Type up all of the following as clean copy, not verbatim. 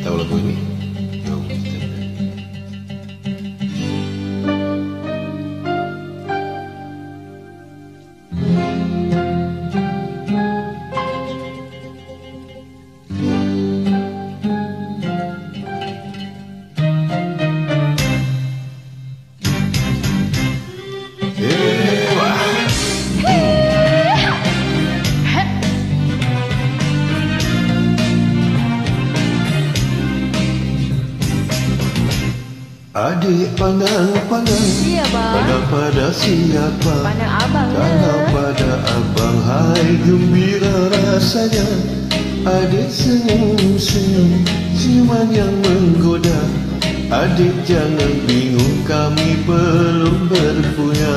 Tahu lagu ini? Tahu kita. Adik pandang-pandang, iya, pandang pada siapa? Pandang abang. Kalau pada abang, hai gembira rasanya. Adik senyum-senyum, senyuman yang menggoda. Adik jangan bingung, kami belum berpunya.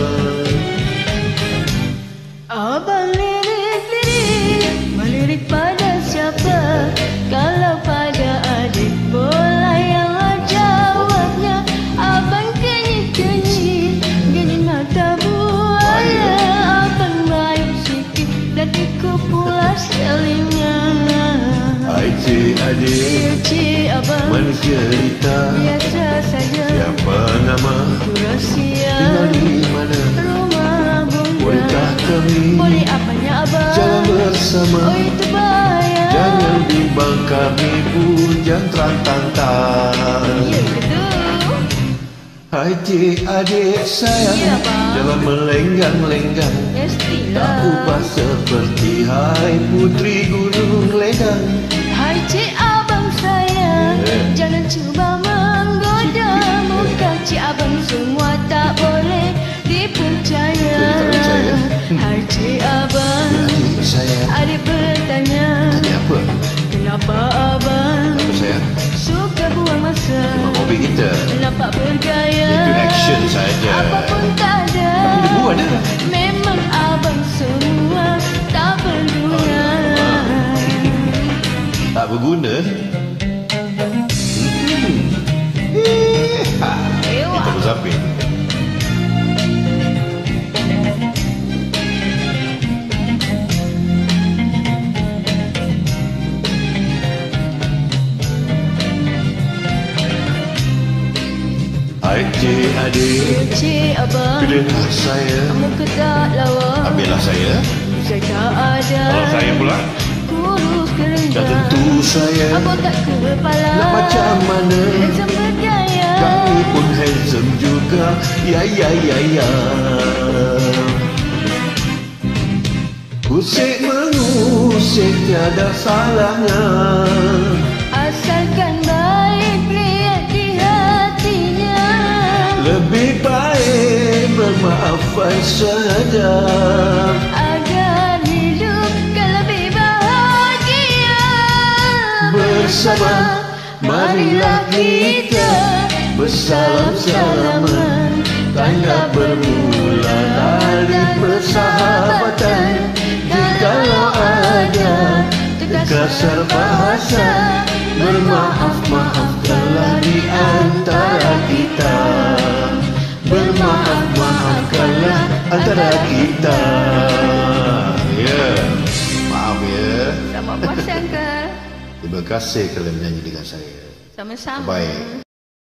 Abang lirik-lirik, melirik pada siapa? Kalau pada adik bolayalah jawabnya. Abang kenyit-kenyit, gini mata buaya. Abang baik sikit dan ikut pulas telinga. Hai cik adik, Cik abang, mana cerita? biasa saja. Siapa nama? Rahsia, Tinggal di mana? rumah bunda. Bolehkah kami Boleh apanya abang? jalan bersama? Oh itu bayar. Jangan bimbang, kami pujan terantang-tang. Ya betul. Hai cik adik sayang, Ya, Bang. jangan melenggang-lenggang. Tak Mestilah. ubah seperti hai putri gunung ledang. Hai cik abang sayang, jangan cuba menggoda. Muka cik abang semua tak boleh dipercaya. Tak percaya? Hai cik abang, Adik sayang, adik bertanya, adik apa? kenapa abang Apa sayang? suka buang masa? Mak mobil kita. Nampak bergaya. Itu action saja. Apapun tak ada. Tapi dia buat dah. Memang abang semua tak berguna. Tak berguna. Kita bersapin. Hai cik adik, Cik abang, pilihlah saya. kamu ke tak lawa? Ambillah saya. Saya tak ada. Kalau saya pula, Kurus ke dah rendah. tentu saya. Abang tak kepala. Nak macam mana? Handsome bergaya. Kami pun handsome juga. Ya ya ya ya. Usik mengusik tiada salahnya. Asalkan baik lihat di hatinya. Lebih baik bermaafan saja. Agar hidupkan lebih bahagia. Bersama marilah kita bersalam-salaman. Tanda bermula dari persahabatan. Jikalau ada kasar bahasa, bermaaf-maafkanlah di antara kita. Bermaaf-maafkanlah antara kita. Ya, maaf ya. Sama puas ke? Terima kasih kerana menyanyi dengan saya. Sama-sama. Baik.